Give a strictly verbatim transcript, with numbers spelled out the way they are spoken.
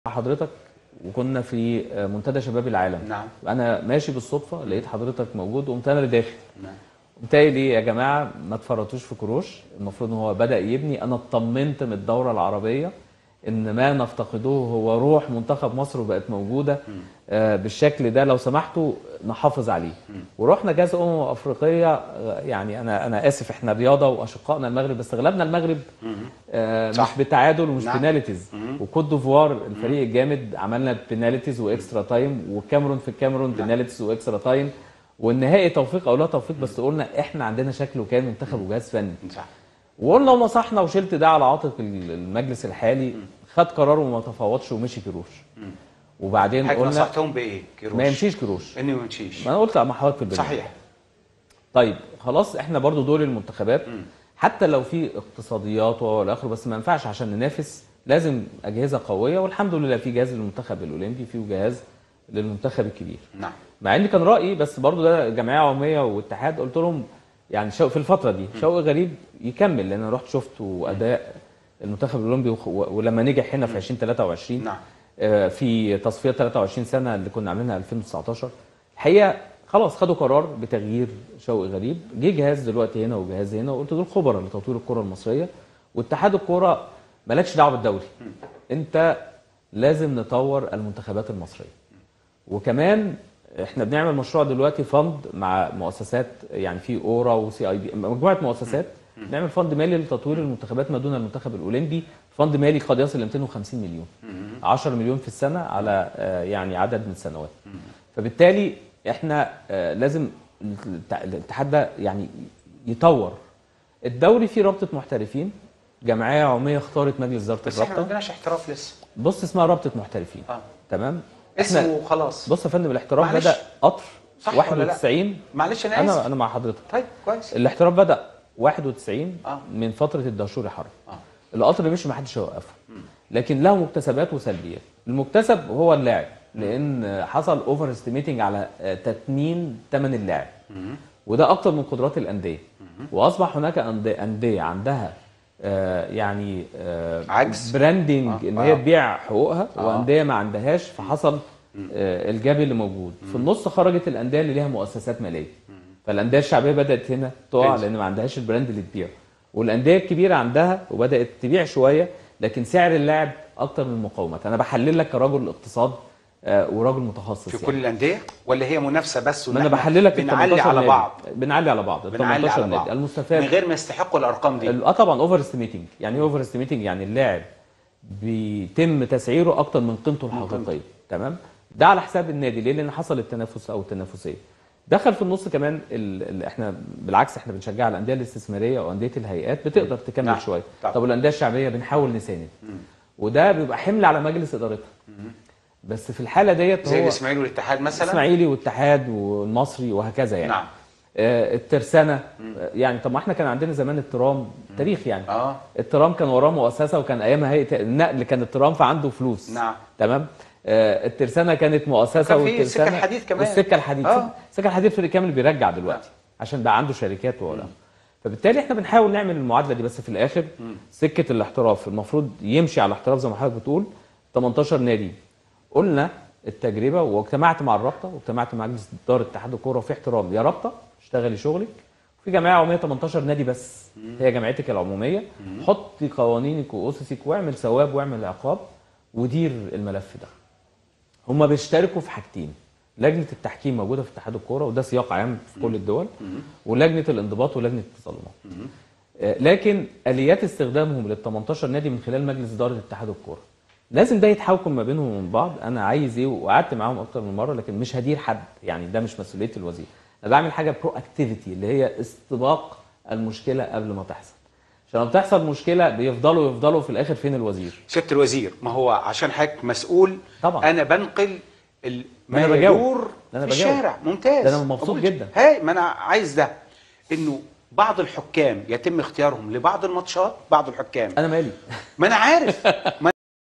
حضرتك وكنا في منتدى شباب العالم. نعم. انا ماشي بالصدفه لقيت حضرتك موجود وقمت انا اللي داخل. نعم. قمت قايل ايه يا جماعه ما تفرطوش في كروش، المفروض ان هو بدا يبني. انا اطمنت من الدوره العربيه ان ما نفتقدوه هو روح منتخب مصر وبقت موجوده آه بالشكل ده، لو سمحتوا نحافظ عليه. ورحنا كاس امم افريقيه. آه يعني انا انا اسف احنا رياضه واشقائنا المغرب بس غلبنا المغرب آه مش بالتعادل ومش نعم. بناليتيز. وكوت ديفوار الفريق الجامد عملنا بناليتيز واكسترا تايم، والكاميرون في الكاميرون بناليتيز واكسترا تايم، والنهائي توفيق او لا توفيق. بس قلنا احنا عندنا شكل وكان منتخب وجهاز فني. صح. وقلنا ونصحنا وشلت ده على عاتق المجلس الحالي، خد قرار وما تفاوضش ومشي كروش. وبعدين قلنا نصحتهم بايه؟ كروش ما يمشيش كروش، انه ما يمشيش. ما انا قلت مع حضرتك في البدايه. صحيح. طيب خلاص احنا برضو دول المنتخبات م. حتى لو في اقتصاديات والى اخره، بس ما ينفعش عشان ننافس لازم اجهزه قويه، والحمد لله في جهاز للمنتخب الاولمبي، في جهاز للمنتخب الكبير. نعم. مع ان كان رايي بس برضو ده جمعيه عموميه واتحاد، قلت لهم يعني في الفتره دي شوقي غريب يكمل، لان انا رحت شفت اداء المنتخب الاولمبي ولما نجح هنا في ألفين وثلاثة وعشرين. نعم. في تصفيه ثلاثة وعشرين سنه اللي كنا عاملينها ألفين وتسعتاشر. الحقيقه خلاص خدوا قرار بتغيير شوقي غريب، جه جهاز دلوقتي هنا وجهاز هنا، وقلت دول خبراء لتطوير الكره المصريه. واتحاد الكوره مالكش دعوه بالدوري، انت لازم نطور المنتخبات المصريه. وكمان احنا بنعمل مشروع دلوقتي فند مع مؤسسات، يعني في اورا وسي اي بي، مجموعه مؤسسات بنعمل فند مالي لتطوير المنتخبات ما دون المنتخب الاولمبي. فند مالي قد يصل ل مئتين وخمسين مليون، عشرة مليون في السنه على يعني عدد من السنوات. فبالتالي احنا لازم الاتحاد ده يعني يطور. الدوري فيه رابطه محترفين، جمعيه عموميه اختارت مجلس اداره الرابطه. بس احنا ما عندناش احتراف لسه. بص اسمها رابطه محترفين. اه تمام. اسمه خلاص. بص يا فندم الاحتراف بدا قطر واحد وتسعين. معلش انا انا اسف. انا مع حضرتك. طيب كويس. الاحتراف بدا واحد وتسعين آه. من فتره الدهشوري حرب. اه القطر مش ما حدش هيوقفه، لكن له مكتسبات وسلبيات. المكتسب هو اللاعب، لان حصل اوفر استيميتنج على تثمين ثمن اللاعب، وده اكتر من قدرات الانديه. واصبح هناك انديه عندها آه يعني آه عجز براندنج آه. ان هي آه. تبيع حقوقها، آه. وانديه ما عندهاش، فحصل آه الجاب اللي موجود. في النص خرجت الانديه اللي ليها مؤسسات ماليه، فالانديه الشعبيه بدات هنا تقع لان ما عندهاش البراند اللي تبيعه. والانديه الكبيره عندها وبدات تبيع شويه، لكن سعر اللاعب اكتر من المقاومات. انا بحلل لك كرجل اقتصاد آه وراجل متخصص في يعني. كل الانديه ولا هي منافسه بس؟ ما انا بحلل لك بنعلي على بعض بنعلي على بعض ال تمنتاشر نادي المستفاد من غير ما يستحقوا الارقام دي. اه طبعا اوفر استيميتنج. يعني ايه اوفر استيميتنج؟ يعني اللاعب بيتم تسعيره اكتر من قيمته الحقيقيه. تمام. ده على حساب النادي. ليه؟ لان حصل التنافس او التنافسيه. دخل في النص كمان ال ال احنا بالعكس احنا بنشجع الانديه الاستثماريه وانديه الهيئات بتقدر تكمل نعم. شويه. طبعا. طب والانديه الشعبيه بنحاول نساند، وده بيبقى حمل على مجلس ادارتها. بس في الحاله ديت زي الاسماعيلي والاتحاد مثلا. الاسماعيلي والاتحاد والمصري وهكذا يعني. نعم. آه الترسانه آه يعني. طب ما احنا كان عندنا زمان الترام تاريخ يعني. اه الترام كان وراه مؤسسه، وكان ايامها هيئه النقل كان الترام فعنده فلوس. نعم. تمام. آه الترسانه كانت مؤسسه، والترسانه السكه الحديد كمان. والسكه الحديد اه السكه الحديد فريق كامل بيرجع دلوقتي آه. عشان بقى عنده شركات ولا. فبالتالي احنا بنحاول نعمل المعادله دي، بس في الاخر مم. سكه الاحتراف المفروض يمشي على الاحتراف زي ما حضرتك بتقول. تمنتاشر نادي قلنا التجربه، واجتمعت مع الرابطه واجتمعت مع مجلس اداره اتحاد الكوره، وفي احترام يا رابطه اشتغلي شغلك، وفي جمعيه عموميه تمنتاشر نادي بس مم. هي جمعيتك العموميه. مم. حطي قوانينك واسسك واعمل ثواب واعمل عقاب ودير الملف ده. هم بيشتركوا في حاجتين: لجنه التحكيم موجوده في اتحاد الكوره وده سياق عام في كل الدول، ولجنه الانضباط ولجنه التظلمات. لكن اليات استخدامهم لل تمنتاشر نادي من خلال مجلس اداره اتحاد الكوره لازم ده يتحاكم ما بينهم ومن بعض. انا عايز ايه؟ وقعدت معاهم اكتر من مره، لكن مش هدير حد يعني، ده مش مسؤوليه الوزير. انا بعمل حاجه برو اكتيفيتي اللي هي استباق المشكله قبل ما تحصل. عشان لما بتحصل مشكله بيفضلوا يفضلوا في الاخر فين الوزير؟ سياده الوزير. ما هو عشان حضرتك مسؤول طبعا. انا بنقل ما ما يدور في أنا الشارع. ممتاز. ده انا مبسوط جدا. هاي ما انا عايز ده، انه بعض الحكام يتم اختيارهم لبعض الماتشات. بعض الحكام انا مالي ما انا عارف ما